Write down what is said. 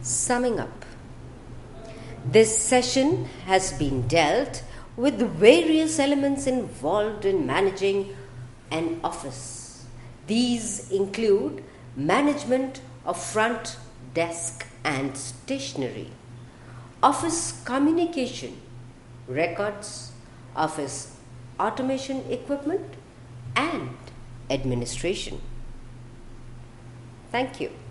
Summing up, this session has been dealt with the various elements involved in managing an office. These include management of front desk and stationery, office communication, records, office automation equipment, and administration. Thank you.